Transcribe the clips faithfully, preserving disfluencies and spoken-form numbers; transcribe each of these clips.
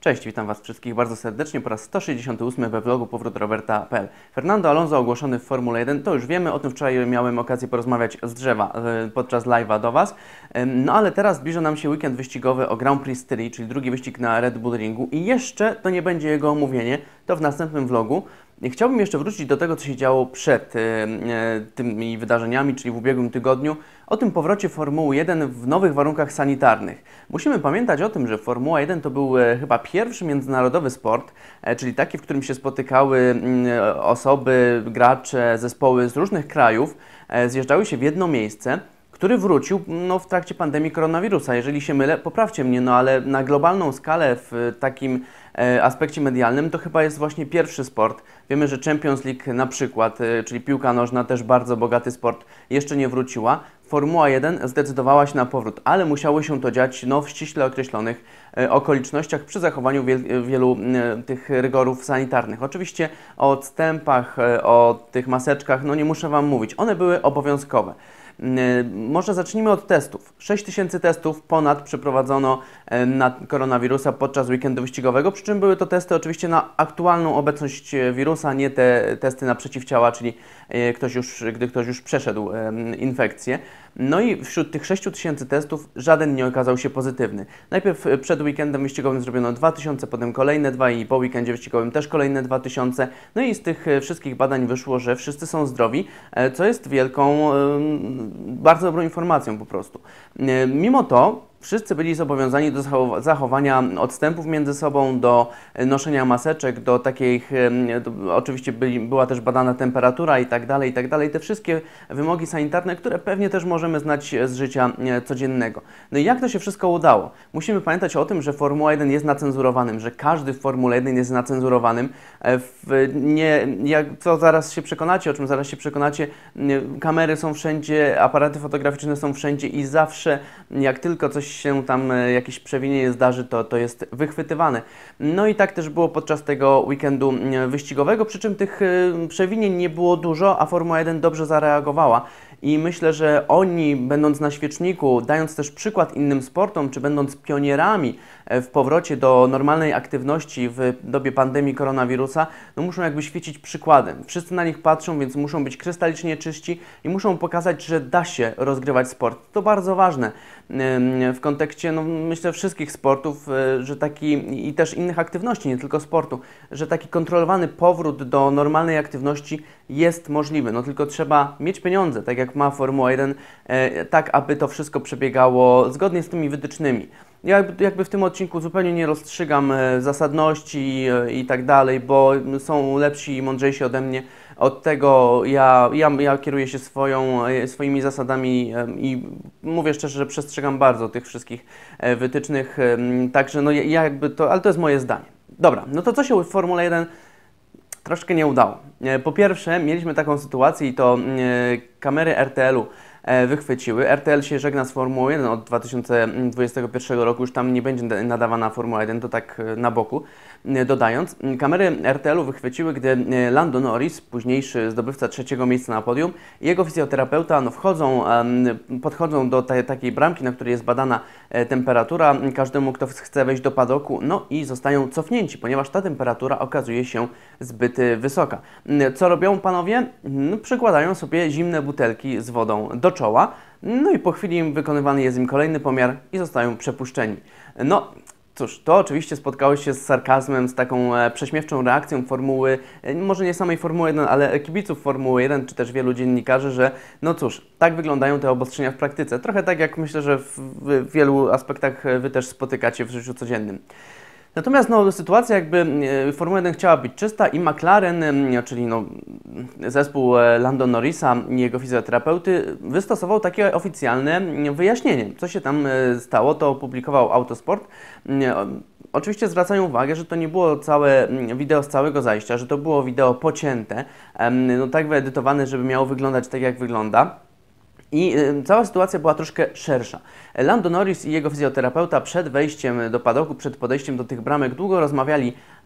Cześć, witam Was wszystkich bardzo serdecznie po raz sto sześćdziesiąty ósmy we vlogu powrót roberta kropka p l. Fernando Alonso ogłoszony w Formule jeden, to już wiemy, o tym wczoraj miałem okazję porozmawiać z drzewa podczas live'a do Was. No ale teraz zbliża nam się weekend wyścigowy o Grand Prix Styrii, czyli drugi wyścig na Red Bull Ringu i jeszcze to nie będzie jego omówienie, to w następnym vlogu. Chciałbym jeszcze wrócić do tego, co się działo przed e, tymi wydarzeniami, czyli w ubiegłym tygodniu, o tym powrocie Formuły jeden w nowych warunkach sanitarnych. Musimy pamiętać o tym, że Formuła jeden to był e, chyba pierwszy międzynarodowy sport, e, czyli taki, w którym się spotykały e, osoby, gracze, zespoły z różnych krajów, e, zjeżdżały się w jedno miejsce, który wrócił no, w trakcie pandemii koronawirusa. Jeżeli się mylę, poprawcie mnie, no ale na globalną skalę w takim e, aspekcie medialnym to chyba jest właśnie pierwszy sport. Wiemy, że Champions League na przykład, e, czyli piłka nożna, też bardzo bogaty sport, jeszcze nie wróciła. Formuła jeden zdecydowała się na powrót, ale musiało się to dziać no, w ściśle określonych e, okolicznościach przy zachowaniu wiel, wielu e, tych rygorów sanitarnych. Oczywiście o odstępach, e, o tych maseczkach, no nie muszę Wam mówić, one były obowiązkowe. Może zacznijmy od testów. sześć tysięcy testów ponad przeprowadzono na koronawirusa podczas weekendu wyścigowego, przy czym były to testy oczywiście na aktualną obecność wirusa, nie te testy na przeciwciała, czyli ktoś już, gdy ktoś już przeszedł infekcję. No i wśród tych sześciu tysięcy testów żaden nie okazał się pozytywny. Najpierw przed weekendem wyścigowym zrobiono dwa tysiące, potem kolejne dwa i po weekendzie wyścigowym też kolejne dwa tysiące. No i z tych wszystkich badań wyszło, że wszyscy są zdrowi, co jest wielką, bardzo dobrą informacją po prostu. Mimo to wszyscy byli zobowiązani do zachowania odstępów między sobą, do noszenia maseczek, do takich, do, oczywiście byli, była też badana temperatura i tak dalej, i tak dalej. Te wszystkie wymogi sanitarne, które pewnie też możemy znać z życia codziennego. No i jak to się wszystko udało? Musimy pamiętać o tym, że Formuła jeden jest nacenzurowanym, że każdy w Formule jeden jest nacenzurowanym. W, nie, jak, co zaraz się przekonacie, o czym zaraz się przekonacie, kamery są wszędzie, aparaty fotograficzne są wszędzie i zawsze, jak tylko coś się tam, jakieś przewinienie zdarzy, to, to jest wychwytywane. No i tak też było podczas tego weekendu wyścigowego, przy czym tych przewinień nie było dużo, a Formuła jeden dobrze zareagowała. I myślę, że oni, będąc na świeczniku, dając też przykład innym sportom, czy będąc pionierami w powrocie do normalnej aktywności w dobie pandemii koronawirusa, no muszą jakby świecić przykładem. Wszyscy na nich patrzą, więc muszą być krystalicznie czyści i muszą pokazać, że da się rozgrywać sport. To bardzo ważne w kontekście, no myślę, wszystkich sportów, że taki i też innych aktywności, nie tylko sportu, że taki kontrolowany powrót do normalnej aktywności jest możliwy. No tylko trzeba mieć pieniądze, tak jak ma Formuła jeden, tak aby to wszystko przebiegało zgodnie z tymi wytycznymi. Ja jakby w tym odcinku zupełnie nie rozstrzygam zasadności i tak dalej, bo są lepsi i mądrzejsi ode mnie. Od tego ja, ja, ja kieruję się swoją, swoimi zasadami i mówię szczerze, że przestrzegam bardzo tych wszystkich wytycznych, także no ja jakby to, ale to jest moje zdanie. Dobra, no to co się w Formule jeden troszkę nie udało. Po pierwsze, mieliśmy taką sytuację i to kamery R T L-u wychwyciły. R T L się żegna z Formułą jeden od dwa tysiące dwudziestego pierwszego roku, już tam nie będzie nadawana Formuła jeden, to tak na boku dodając. Kamery R T L-u wychwyciły, gdy Lando Norris, późniejszy zdobywca trzeciego miejsca na podium, i jego fizjoterapeuta no, wchodzą, podchodzą do tej, takiej bramki, na której jest badana temperatura każdemu, kto chce wejść do padoku, no i zostają cofnięci, ponieważ ta temperatura okazuje się zbyt wysoka. Co robią panowie? No, przykładają sobie zimne butelki z wodą do czoła, no i po chwili wykonywany jest im kolejny pomiar i zostają przepuszczeni. No cóż, to oczywiście spotkało się z sarkazmem, z taką e, prześmiewczą reakcją formuły, e, może nie samej Formuły jeden, ale kibiców Formuły jeden, czy też wielu dziennikarzy, że no cóż, tak wyglądają te obostrzenia w praktyce. Trochę tak jak myślę, że w, w wielu aspektach Wy też spotykacie w życiu codziennym. Natomiast no, sytuacja jakby Formuła jeden chciała być czysta i McLaren, czyli no, zespół Lando Norrisa i jego fizjoterapeuty, wystosował takie oficjalne wyjaśnienie. Co się tam stało, to opublikował Autosport. Oczywiście zwracają uwagę, że to nie było całe wideo z całego zajścia, że to było wideo pocięte, no, tak wyedytowane, żeby miało wyglądać tak, jak wygląda. I y, cała sytuacja była troszkę szersza. Lando Norris i jego fizjoterapeuta przed wejściem do padoku, przed podejściem do tych bramek długo rozmawiali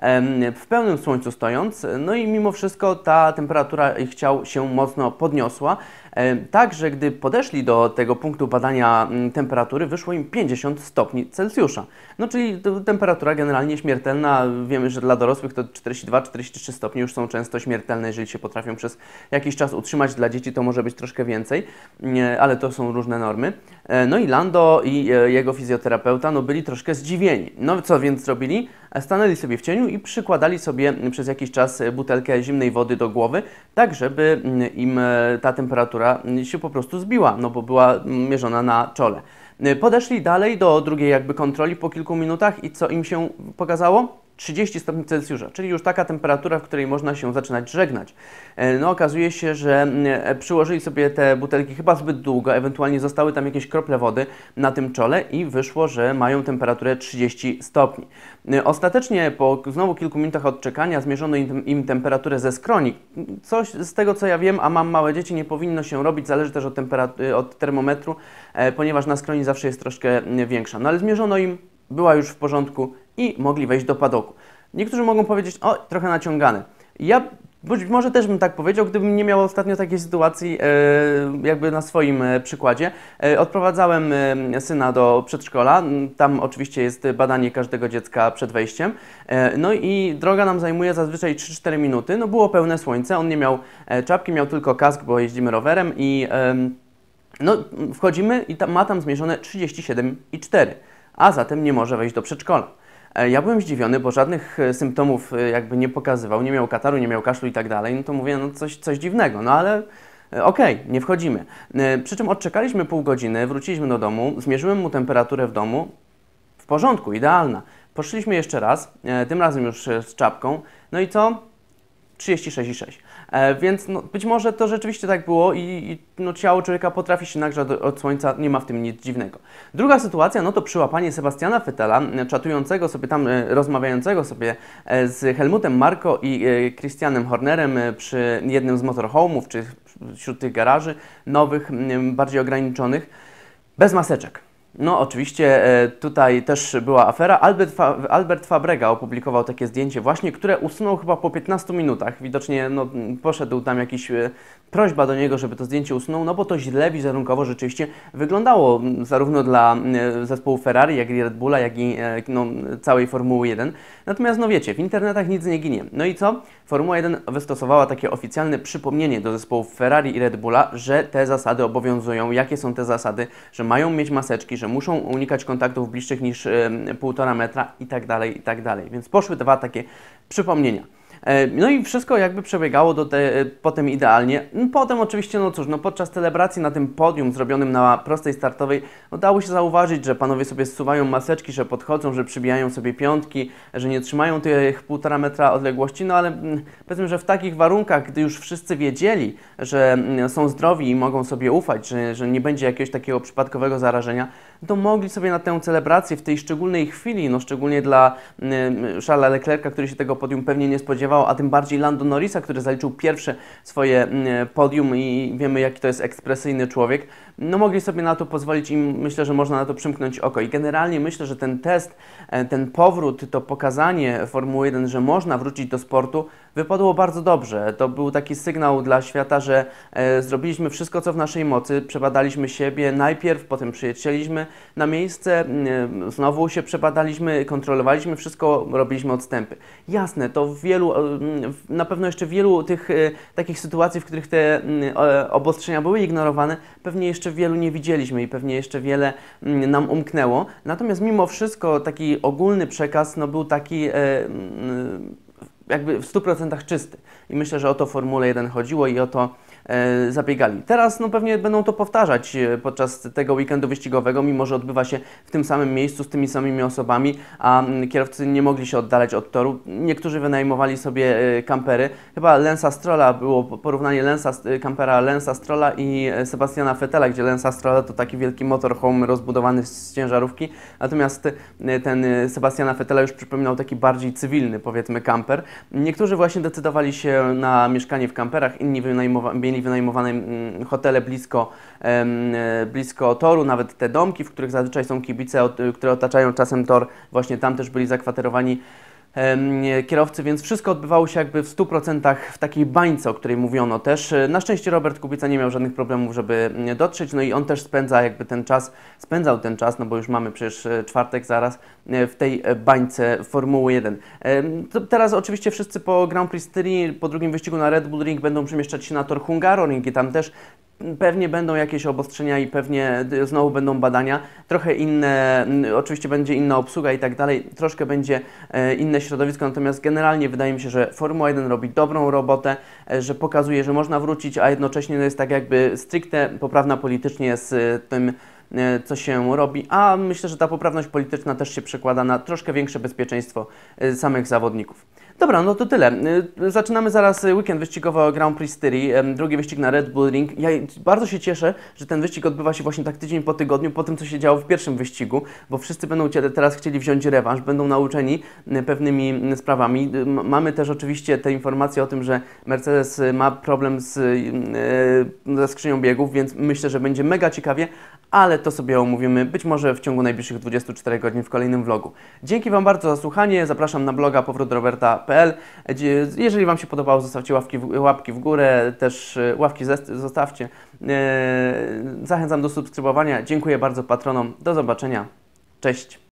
w pełnym słońcu stojąc, no i mimo wszystko ta temperatura ich ciał się mocno podniosła. Tak, że gdy podeszli do tego punktu badania temperatury, wyszło im pięćdziesiąt stopni Celsjusza. No czyli temperatura generalnie śmiertelna. Wiemy, że dla dorosłych to czterdzieści dwa czterdzieści trzy stopnie już są często śmiertelne, jeżeli się potrafią przez jakiś czas utrzymać. Dla dzieci to może być troszkę więcej, ale to są różne normy. No i Lando i jego fizjoterapeuta no byli troszkę zdziwieni. No co więc zrobili? Stanęli sobie w cieniu i przykładali sobie przez jakiś czas butelkę zimnej wody do głowy, tak żeby im ta temperatura się po prostu zbiła, no bo była mierzona na czole. Podeszli dalej do drugiej jakby kontroli po kilku minutach i co im się pokazało? trzydzieści stopni Celsjusza, czyli już taka temperatura, w której można się zaczynać żegnać. No okazuje się, że przyłożyli sobie te butelki chyba zbyt długo, ewentualnie zostały tam jakieś krople wody na tym czole i wyszło, że mają temperaturę trzydzieści stopni. Ostatecznie po znowu kilku minutach odczekania zmierzono im, im temperaturę ze skroni. Coś z tego, co ja wiem, a mam małe dzieci, nie powinno się robić, zależy też od, od termometru, ponieważ na skroni zawsze jest troszkę większa. No ale zmierzono im, była już w porządku i mogli wejść do padoku. Niektórzy mogą powiedzieć, o, trochę naciągane. Ja być może też bym tak powiedział, gdybym nie miał ostatnio takiej sytuacji e, jakby na swoim e, przykładzie. E, odprowadzałem e, syna do przedszkola, tam oczywiście jest badanie każdego dziecka przed wejściem. E, no i droga nam zajmuje zazwyczaj trzy cztery minuty, no było pełne słońce, on nie miał e, czapki, miał tylko kask, bo jeździmy rowerem i e, no, wchodzimy i tam, ma tam zmierzone trzydzieści siedem i cztery, a zatem nie może wejść do przedszkola. Ja byłem zdziwiony, bo żadnych symptomów jakby nie pokazywał, nie miał kataru, nie miał kaszlu i tak dalej, no to mówię, no coś, coś dziwnego, no ale okej, okay, nie wchodzimy. Przy czym odczekaliśmy pół godziny, wróciliśmy do domu, zmierzyłem mu temperaturę w domu, w porządku, idealna. Poszliśmy jeszcze raz, tym razem już z czapką, no i co? trzydzieści sześć i sześć. E, więc no, być może to rzeczywiście tak było i, i no, ciało człowieka potrafi się nagrzać od słońca, nie ma w tym nic dziwnego. Druga sytuacja, no to przyłapanie Sebastiana Vettela, czatującego sobie tam, e, rozmawiającego sobie e, z Helmutem Marko i e, Christianem Hornerem e, przy jednym z motorhome'ów, czy wśród tych garaży nowych, m, bardziej ograniczonych, bez maseczek. No oczywiście e, tutaj też była afera. Albert, Fa Albert Fabrega opublikował takie zdjęcie właśnie, które usunął chyba po piętnastu minutach. Widocznie no, poszedł tam jakiś e, prośba do niego, żeby to zdjęcie usunął, no bo to źle wizerunkowo rzeczywiście wyglądało zarówno dla e, zespołu Ferrari, jak i Red Bulla, jak i e, no, całej Formuły jeden. Natomiast no wiecie, w internetach nic nie ginie. No i co? Formuła jeden wystosowała takie oficjalne przypomnienie do zespołów Ferrari i Red Bulla, że te zasady obowiązują. Jakie są te zasady? Że mają mieć maseczki, że muszą unikać kontaktów bliższych niż półtora metra i tak dalej, i tak dalej. Więc poszły dwa takie przypomnienia. No i wszystko jakby przebiegało do te, potem idealnie. Potem oczywiście, no cóż, no podczas celebracji na tym podium zrobionym na prostej startowej no dało się zauważyć, że panowie sobie zsuwają maseczki, że podchodzą, że przybijają sobie piątki, że nie trzymają tych półtora metra odległości, no ale powiedzmy, że w takich warunkach, gdy już wszyscy wiedzieli, że są zdrowi i mogą sobie ufać, że, że nie będzie jakiegoś takiego przypadkowego zarażenia, to mogli sobie na tę celebrację w tej szczególnej chwili, no szczególnie dla Charlesa Leclerca, który się tego podium pewnie nie spodziewał, a tym bardziej Lando Norrisa, który zaliczył pierwsze swoje podium i wiemy, jaki to jest ekspresyjny człowiek, no mogli sobie na to pozwolić i myślę, że można na to przymknąć oko. I generalnie myślę, że ten test, ten powrót, to pokazanie Formuły jeden, że można wrócić do sportu, wypadło bardzo dobrze. To był taki sygnał dla świata, że e, zrobiliśmy wszystko, co w naszej mocy, przebadaliśmy siebie najpierw, potem przyjechaliśmy na miejsce, e, znowu się przebadaliśmy, kontrolowaliśmy wszystko, robiliśmy odstępy. Jasne, to w wielu, e, na pewno jeszcze wielu tych e, takich sytuacji, w których te e, obostrzenia były ignorowane, pewnie jeszcze wielu nie widzieliśmy i pewnie jeszcze wiele m, nam umknęło. Natomiast mimo wszystko taki ogólny przekaz no, był taki e, m, jakby w stu procentach czysty. I myślę, że o to w Formule jeden chodziło i o to e, zabiegali. Teraz no, pewnie będą to powtarzać e, podczas tego weekendu wyścigowego, mimo że odbywa się w tym samym miejscu z tymi samymi osobami, a m, kierowcy nie mogli się oddalać od toru. Niektórzy wynajmowali sobie e, kampery. Chyba Lensa Strolla było porównanie Lensa, kampera Lensa Strolla i Sebastiana Vettela, gdzie Lensa Strolla to taki wielki motorhome rozbudowany z ciężarówki, natomiast e, ten Sebastiana Vettela już przypominał taki bardziej cywilny, powiedzmy, kamper. Niektórzy właśnie decydowali się na mieszkanie w kamperach, inni wynajmowa mieli wynajmowane mm, hotele blisko, em, blisko toru, nawet te domki, w których zazwyczaj są kibice, od, które otaczają czasem tor, właśnie tam też byli zakwaterowani. kierowcy, więc wszystko odbywało się jakby w stu procentach w takiej bańce, o której mówiono też. Na szczęście Robert Kubica nie miał żadnych problemów, żeby dotrzeć, no i on też spędza jakby ten czas, spędzał ten czas, no bo już mamy przecież czwartek zaraz, w tej bańce Formuły jeden. Teraz oczywiście wszyscy po Grand Prix Styrii, po drugim wyścigu na Red Bull Ring będą przemieszczać się na tor Hungaroring i tam też pewnie będą jakieś obostrzenia i pewnie znowu będą badania, trochę inne, oczywiście będzie inna obsługa i tak dalej, troszkę będzie inne środowisko, natomiast generalnie wydaje mi się, że Formuła jeden robi dobrą robotę, że pokazuje, że można wrócić, a jednocześnie jest tak jakby stricte poprawna politycznie z tym, co się robi, a myślę, że ta poprawność polityczna też się przekłada na troszkę większe bezpieczeństwo samych zawodników. Dobra, no to tyle. Zaczynamy zaraz weekend wyścigowy o Grand Prix Styrii, drugi wyścig na Red Bull Ring. Ja bardzo się cieszę, że ten wyścig odbywa się właśnie tak tydzień po tygodniu, po tym, co się działo w pierwszym wyścigu, bo wszyscy będą teraz chcieli wziąć rewanż, będą nauczeni pewnymi sprawami. Mamy też oczywiście te informacje o tym, że Mercedes ma problem z, ze skrzynią biegów, więc myślę, że będzie mega ciekawie, ale to sobie omówimy być może w ciągu najbliższych dwudziestu czterech godzin w kolejnym vlogu. Dzięki Wam bardzo za słuchanie, zapraszam na bloga powrót do roberta kropka p l. Jeżeli Wam się podobało, zostawcie łapki w, łapki w górę, też łapki zostawcie. Zachęcam do subskrybowania. Dziękuję bardzo patronom. Do zobaczenia. Cześć.